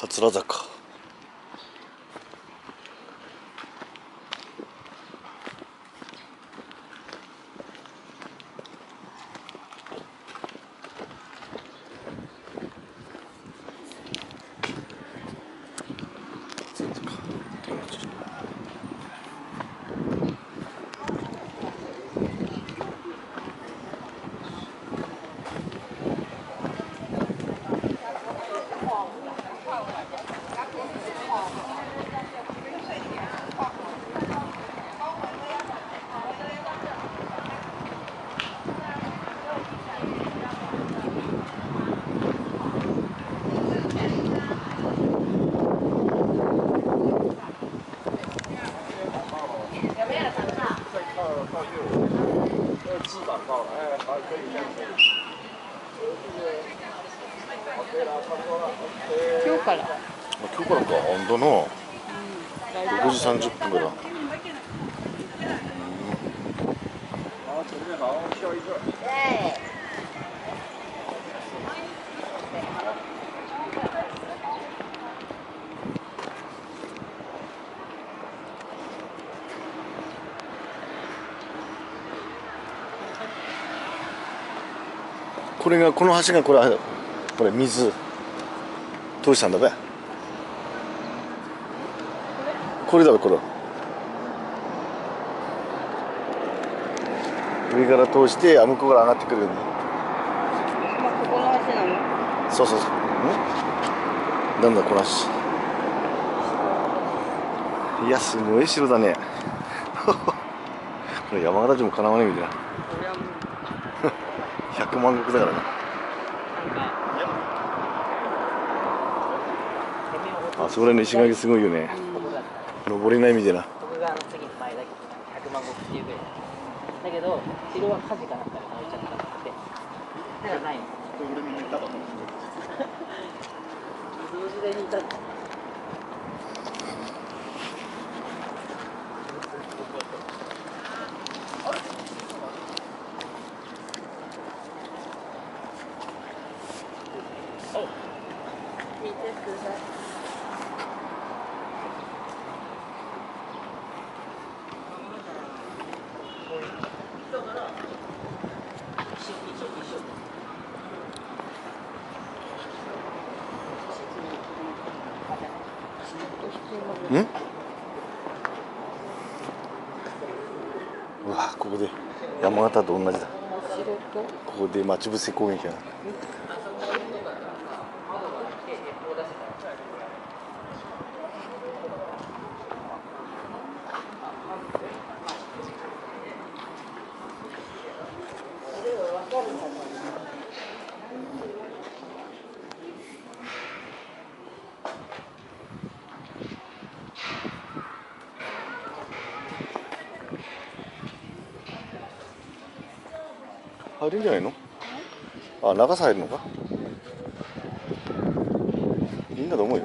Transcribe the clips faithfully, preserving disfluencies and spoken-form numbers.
桂坂。 今日から。 今日からか、温度のろくじさんじゅっぷんから。これがこの橋がこれこれ水通したんだべ。これだべこれ。上から通して向こうから上がってくる。 ここの橋なの？ そうそうそう。ん？なんだこの橋。いやすごい城だね。これ山形城もかなわねえみたいな。ひゃくまん石だからな。あそこらの石垣すごいよね。登れないみたいな。 ここがあの次の前だけどひゃくまん石っていうぐらいだけど城は火事かなんかで燃えちゃったってだからないの。俺見に行ったと思う。その時代にいたの。見てください。 ん？うわここで山形と同じだ。ここで待ち伏せ攻撃が。入るんじゃないの？あ、長さ入るのか？いいんだと思うよ。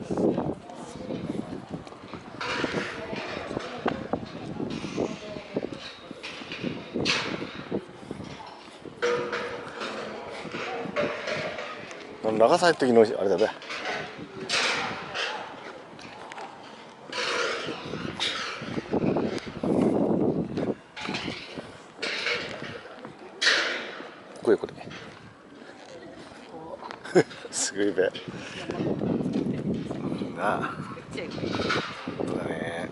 長さ入る時のあれだべ。これこれ。すごいべ。なあ。本当だね。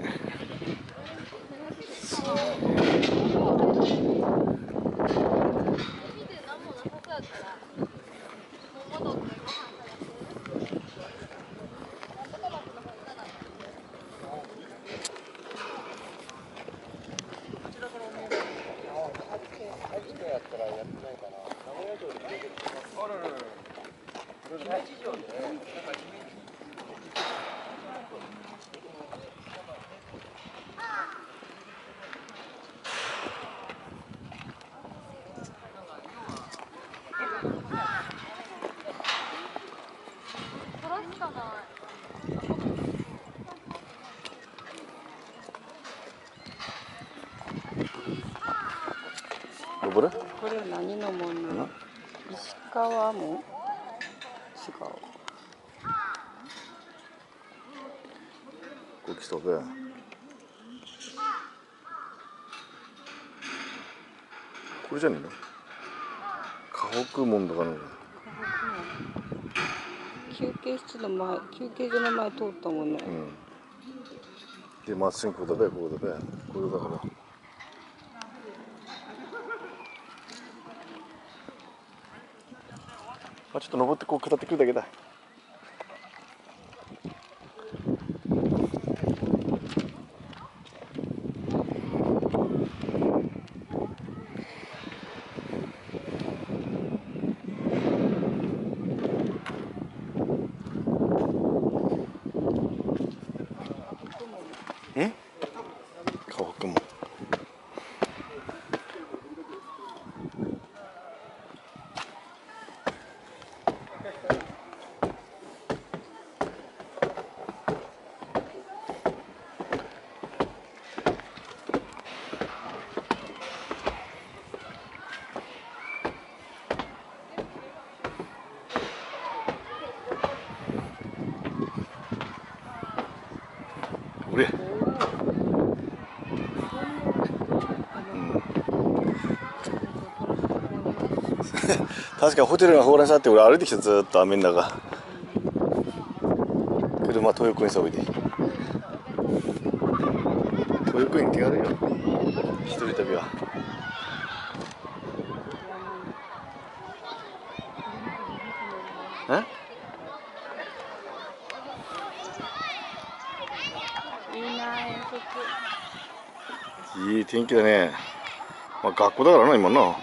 登る？ これは何のもんなの？石川も違う。 こう来たべ。これじゃねえの？河北門とかの。 休憩室の前、休憩所の前通ったもんね。 うん。で、まっすぐここだべ、ここだべ。これだから。まあ、ちょっと登ってこう下ってくるだけだ。ん？河北門。これ。確かホテルがほうれん草って俺歩いてきたずーっと雨の中。車東横インさおいで。東横イン手軽よ。一人旅は。え？ いいな、遠足。 いい天気だね。まあ学校だからな今な。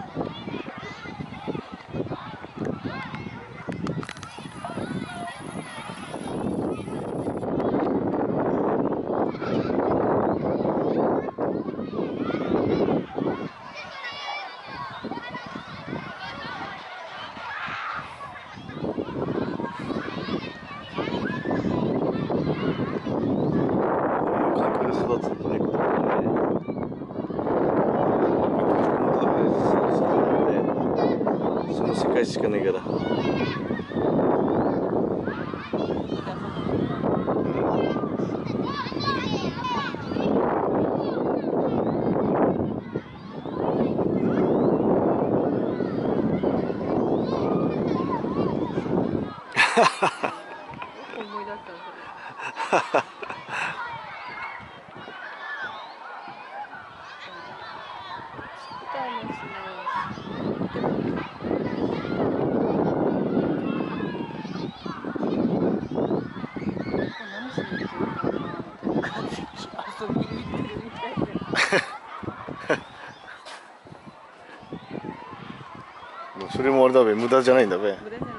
環境で育つ猫とかね。その世界しかないから。 思い出したそれ。たいですね。何しに行ってるのかなみたいな感じ。遊びに行ってるみたいな。 それもあれだべ、無駄じゃないんだべ。 無駄じゃない。うん、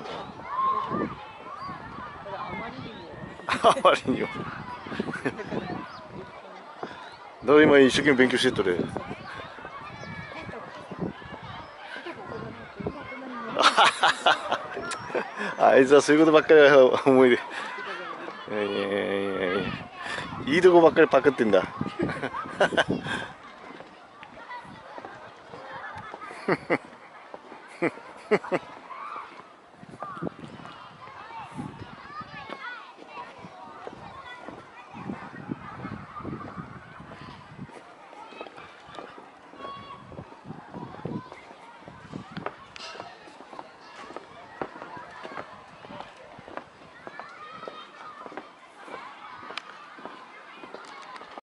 あまりにも。 あまりにも。だから今一生懸命勉強してっとる。あいつはそういうことばっかり思い出。いやいやいやいやいや、いいとこばっかりパクってんだ。